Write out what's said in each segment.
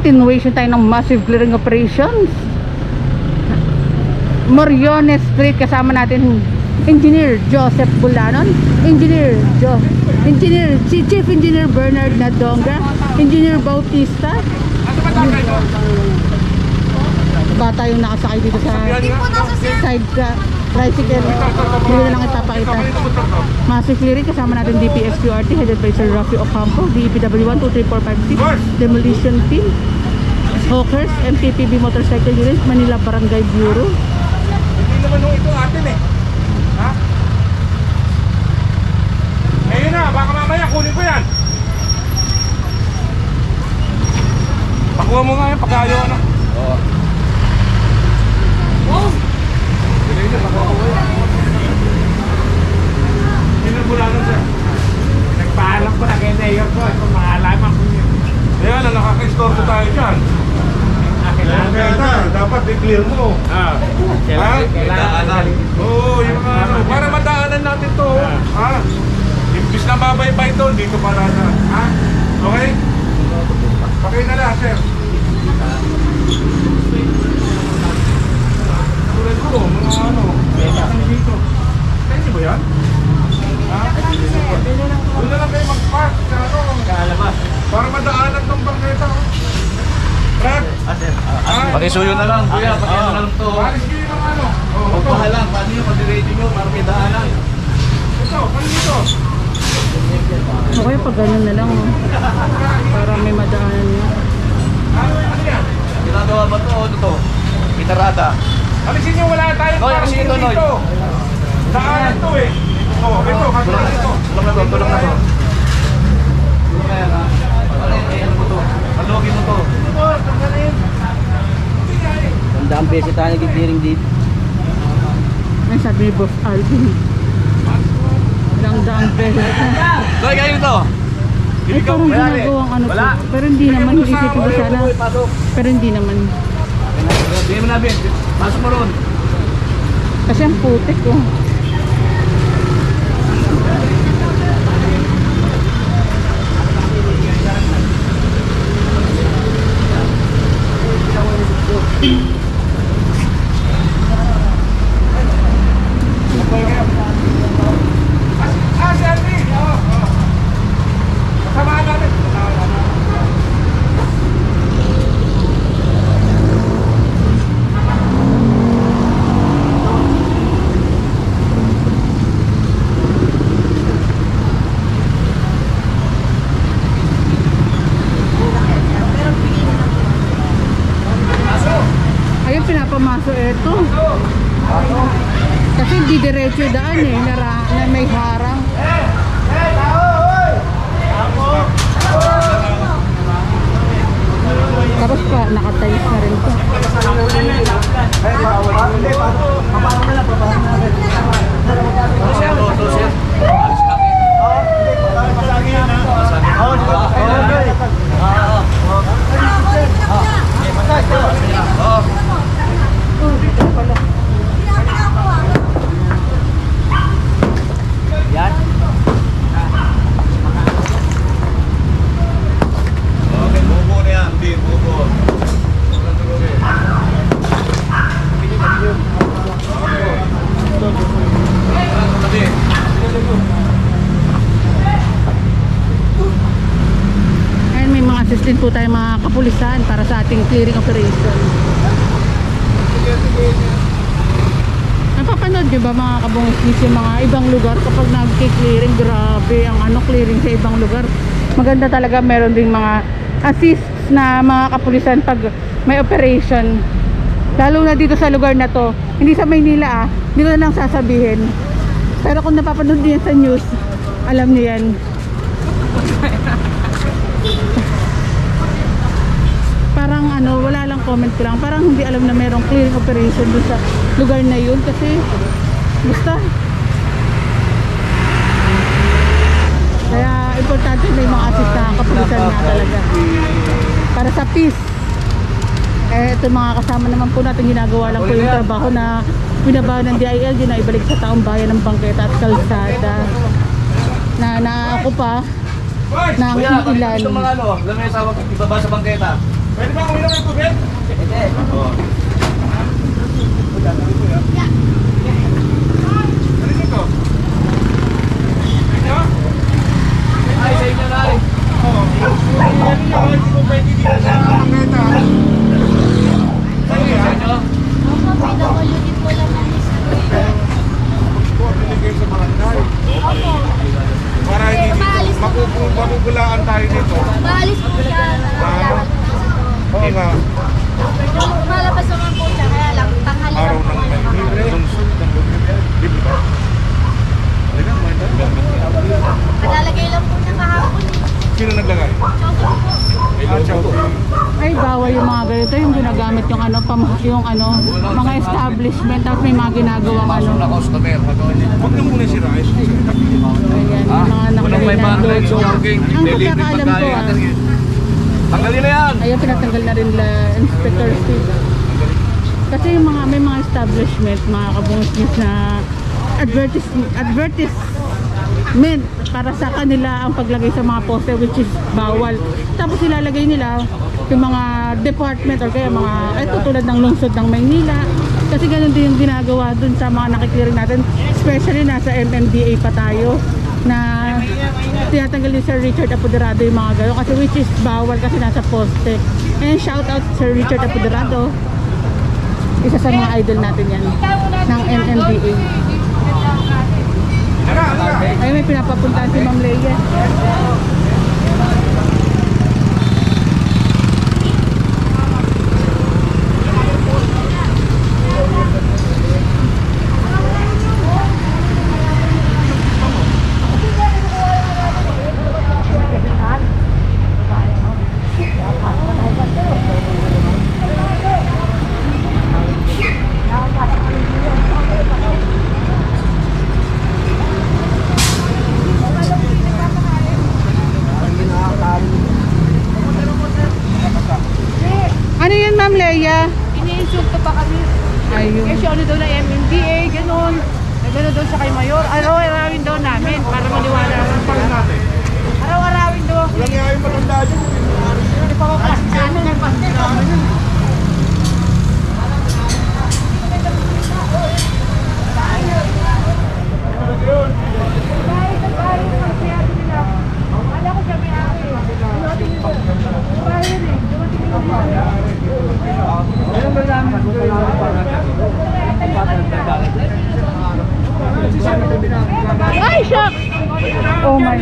continuation tayo ng massive clearing operations. Moriones Street, kasama natin Engineer Joseph Bulanon, Chief Engineer Bernard Nadonga, Engineer Bautista. Bata yung nakasakay dito sa side tricycle. Hindi na lang ipapakita. Massive clearing, kasama natin DPSQRT headed by Sir Rafi Ocampo, DPW 123456, Demolition Team, Hawkers, MTPB Motorcycle Unit, Manila Barangay Bureau. Hindi naman nung ito atin eh. Ha? Ngayon na, baka mamaya kunin ko yan. Pakuha mo nga yan, pagkayo ano. Oo. Oh! Pinagulanan siya. Nagpaalam ko na kay Mayor ko. Ito maalaman ko niya. Ayan, nakaka-store ko tayo dyan. Dapat i-clear mo. Kailangan. Oo, yung ano. Para mataanan natin to. Imbis na babaybay to, dito para na. Ha? Okay? Okay na lang, sir. Tulad ko, mga ano. Dito. Kaya ba yan? Ha? Doon na lang kayo mag-park. Kalabas. Para madaanan tong bangketa. Brad? Pakisuyo na lang, kuya. Pakisuyo na lang to. Pakisuyo ng ano? Pagpahalang, paano yung pag-rating nyo para may daanan? Ito, paano dito? Okay, pag ganun na lang. Para may madaanan nyo. Ano yan? Ginagawa ba to? Ano to? Itarada. Alisin nyo, wala tayong parking dito. Daanan to eh. Oo, ito, katulad ito. Tulong na to, tulong na to. Tulong na yan ha. Ano mo to? Malogin mo to. Tandaan beses tayo nag-clearing dito. Ay, sabi ni Boss Alvin. Daang beses na. Doy, kayo nito. Ay, parang ginagawang ano to. Pero hindi naman, isipin ko sana. Pero hindi naman. Bigyan mo namin. Pasok mo ron. Kasi ang putik oh. Pinapamasok ito. Kasi hindi diretso yung daan eh, na may harang. Tapos pa, nakatayos na rin ito. Yan. Okay, bubo na yan. Hindi, bubo. Ayan, may mga assistant po tayo mga kapulisan para sa ating clearing operation. Napapanood nyo ba mga kabungis yung mga ibang lugar kapag nag-clearing? Grabe ang ano, clearing sa ibang lugar. Maganda talaga, meron ding mga assists na mga kapulisan pag may operation. Lalo na dito sa lugar na to. Hindi sa Maynila hindi ko na lang sasabihin. Pero kung napapanood nyo yan sa news, alam nyo yan. Parang ano, wala lang, comment ko lang. Parang hindi alam na merong clearing operation dun sa lugar na yun. Kasi, basta. Kaya, importante may mga assist na kapulisan na talaga. Para sa peace. Eh, ito mga kasama naman po natin, ginagawa lang po yung trabaho na binabawa ng DILG na ibalik sa taong bayan ng bangketa at kalsada. Na ako pa ng ilan. Ito mga ano, lamesa ibaba sa bangketa. Pwede ba uminom ng tubig? Pwede. Oo. Ano dito? Ito? Ay, sa inyo na rin. Oo. Hindi ko pwede dito sa Pangeta. Sige, Sa inyo? Opo, PWD po lang ang po, binigay sa barangay. Opo. Para hindi dito, makukulaan tayo dito. Maalis po siya. Oo nga, Malabas naman po siya, kaya lang tanghali araw lang po. ng may lungsod ng Bukidnon. Di ba? Talagang may Kadalagay lang po siya kahapon. Sino naglagay? Choco po. Ah, Chowking. Ay, bawal yung mga ganito, yung ginagamit yung ano, yung ano, mga establishment, tapos may mga ginagawang ano. Pasok na customer. Huwag na muna sirain. Ayan, yung mga Walang nakalagay may na. bandage, jogging, Ang delivery pagkakaalam ko, pagkain. Tanggalin na yan! ayun, pinatanggal na rin la Inspector Steve. Kasi yung mga, may mga establishment, mga kabungis na advertisement para sa kanila ang paglagay sa mga poster which is bawal. Tapos ilalagay nila yung mga department or kaya mga, ito tulad ng lungsod ng Maynila. Kasi ganun din yung ginagawa dun sa mga nakikiring natin. Especially nasa MMDA pa tayo na tinatanggal ni Sir Richard Apoderado yung mga gano'n kasi which is bawal kasi nasa poste. And shout out Sir Richard Apoderado, isa sa mga idol natin yan ng MMDA. Ay, may pinapapuntahan si Ma'am Leia. Ano yun, Ma'am Leia? Iniinsulto pa kami. Ayun. Kasi ano daw na MMDA, ganun. Gano'n daw sa kay Mayor. Araw-arawin daw namin para maniwala. Parin natin. Araw-arawin daw. Walang nga yung matanda dyan. Hindi pa ako kasi sa amin. Akala ko siya may ari. Dumating yun. Bahay yun eh. Dumating yun. Ay, shock! Oh my.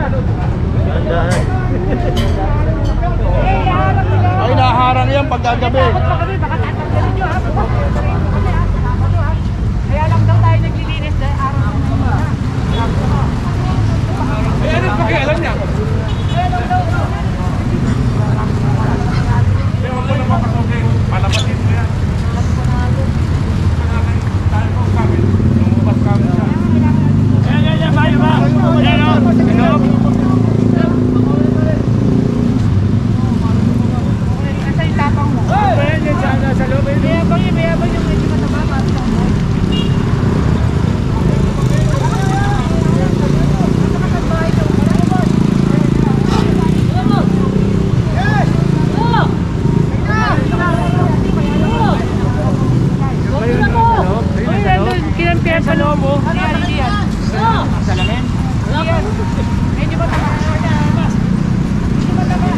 Ay, naharang yan pagkagabi. Takot pa kami, baka tatanggalin nyo ha. Kaya lang daw tayo naglilinis dahil araw ng mga. Eh, ano pakialam niya? Kaya lang daw. Eh, huwag mo naman kasugay. Palabasin mo yan. Tayo ko kami. Lumabas kami siya. Yan, bayo ba? Yan, o. Nasa yung tapang mo. Sa loob. Mayabang yung medyo mataba para sa ako. Kinampihan sa loob mo. Hindi yan. Salamin? Yan. Medyo mataba. Medyo mataba.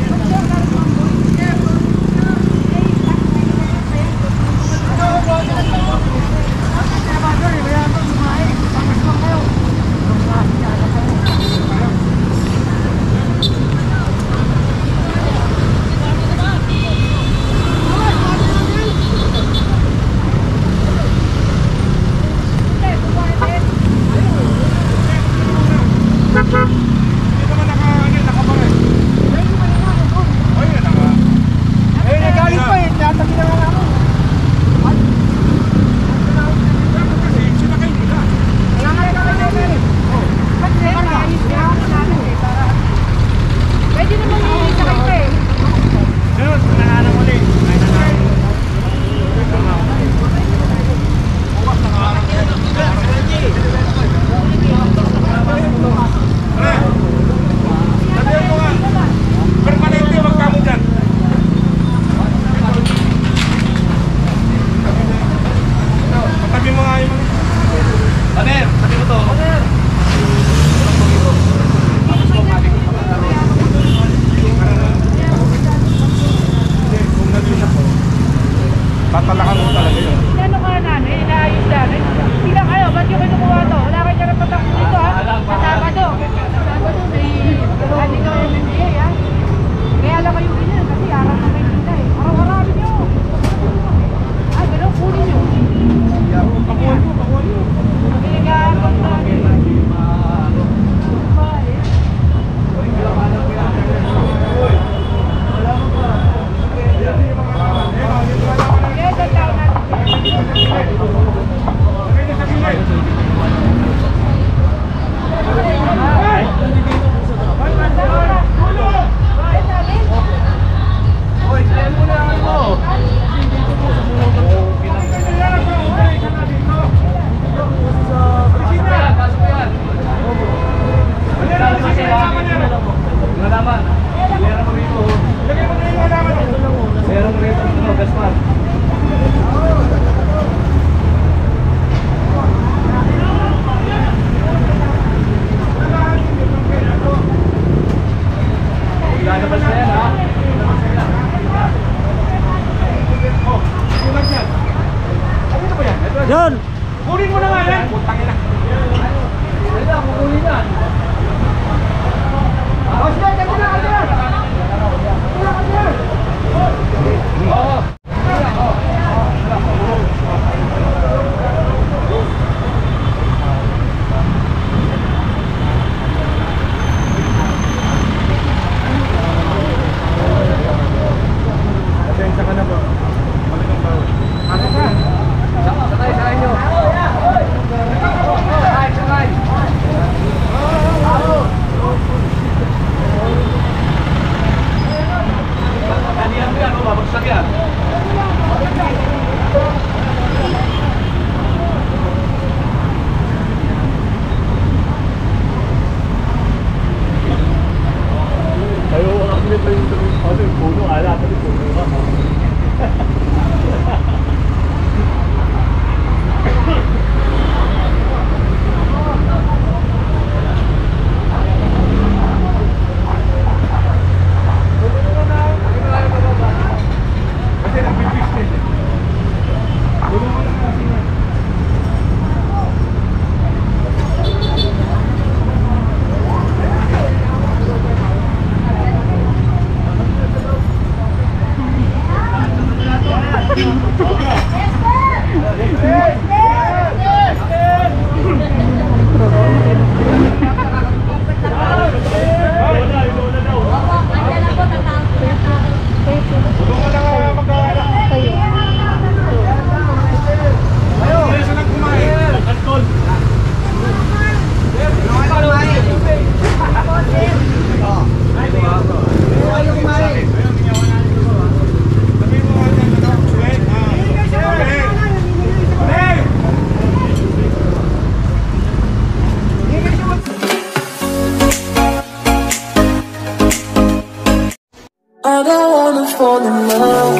I don't wanna fall in love.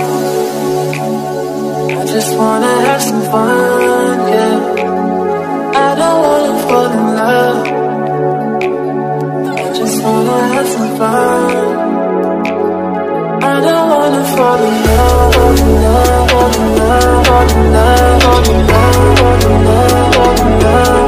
I just wanna have some fun, yeah. I don't wanna fall in love. I just wanna have some fun. I don't wanna fall in love, fall in love, fall in love, fall in love, fall in love, fall in love, fall in love.